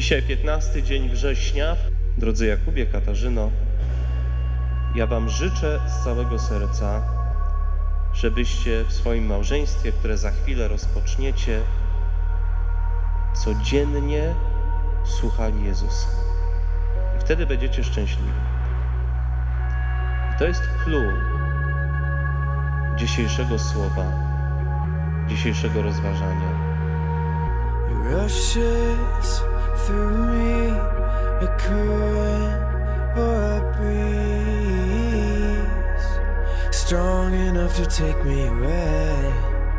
Dzisiaj 15 dzień września. Drodzy Jakubie, Katarzyno, ja wam życzę z całego serca, żebyście w swoim małżeństwie, które za chwilę rozpoczniecie, codziennie słuchali Jezusa. I wtedy będziecie szczęśliwi. I to jest clue dzisiejszego słowa, dzisiejszego rozważania. Rushes through me a current or a breeze, strong enough to take me away.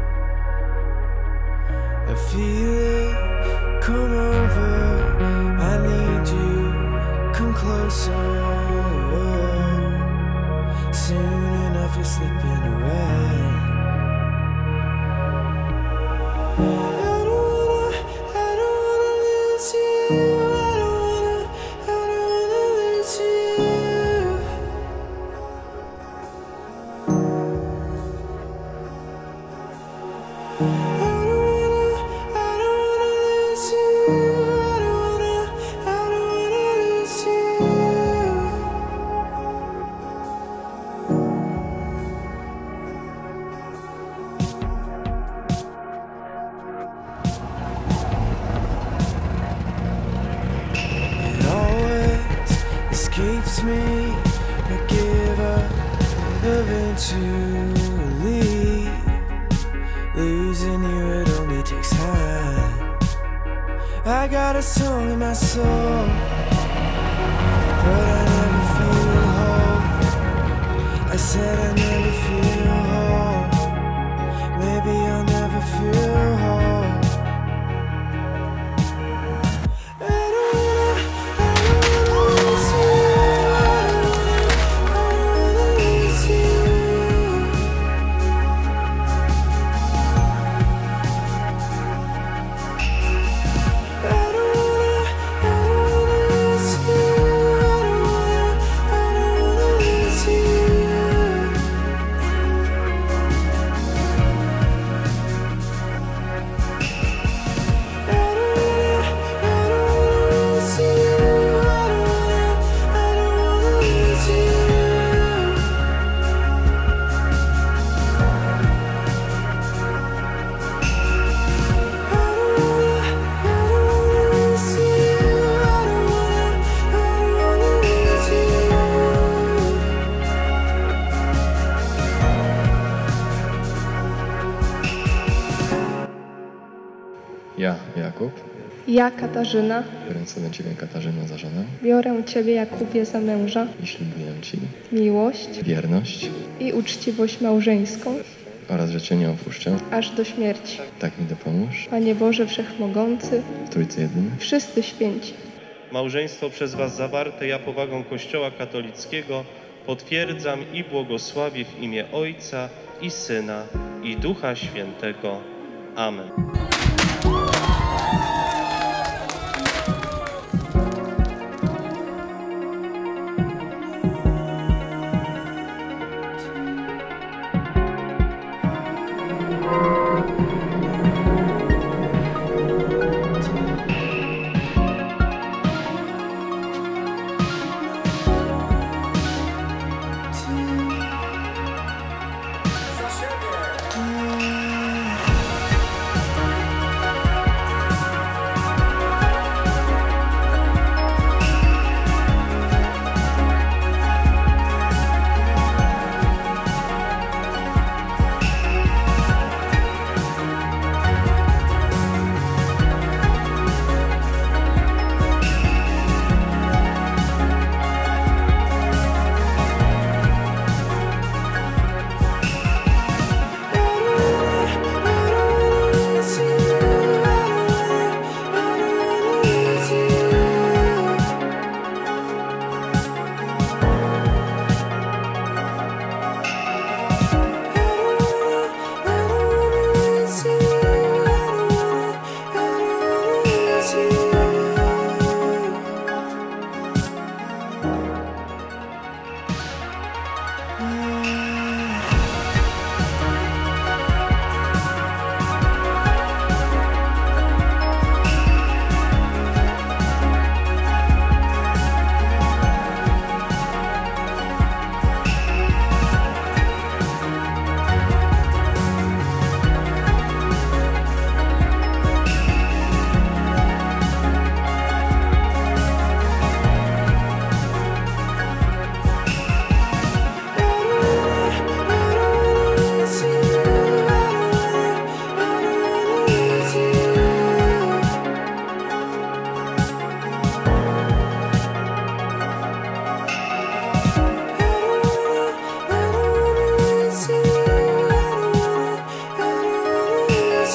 I feel it come over, I need you, come closer. Soon enough you're slipping away. Escapes me, I give up eventually. Losing you, it only takes time. I got a song in my soul, but I never feel whole. I said I never feel whole. Maybe I'll never feel whole. Ja, Jakub, ja, Katarzyna, biorę sobie Ciebie, Katarzyno, za żonę biorę Ciebie, Jakubie, za męża, i ślubuję Ci miłość wierność i uczciwość małżeńską, oraz, że Cię nie opuszczę, aż do śmierci. tak mi dopomóż, Panie Boże Wszechmogący, w Trójcy Jedyny. wszyscy święci. Małżeństwo przez was zawarte ja powagą Kościoła katolickiego potwierdzam i błogosławię w imię Ojca i Syna i Ducha Świętego. Amen.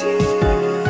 you.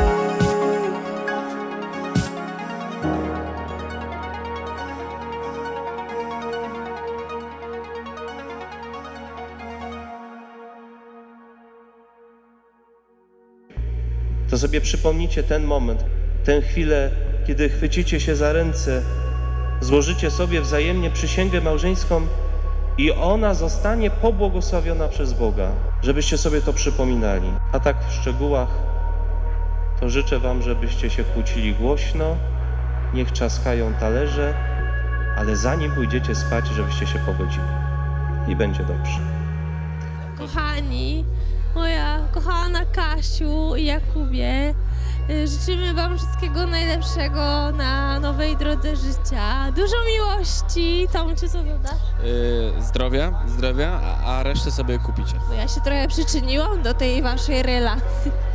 To sobie przypomnijcie ten moment, tę chwilę, kiedy chwycicie się za ręce, złożycie sobie wzajemnie przysięgę małżeńską i ona zostanie pobłogosławiona przez Boga, żebyście sobie to przypominali. A tak w szczegółach, to życzę wam, żebyście się kłócili głośno, niech trzaskają talerze, ale zanim pójdziecie spać, żebyście się pogodzili. I będzie dobrze. Kochani, moja kochana Kasiu i Jakubie, życzymy wam wszystkiego najlepszego na nowej drodze życia. Dużo miłości. Całucie, co dodasz? Zdrowia, a resztę sobie kupicie. Bo ja się trochę przyczyniłam do tej waszej relacji.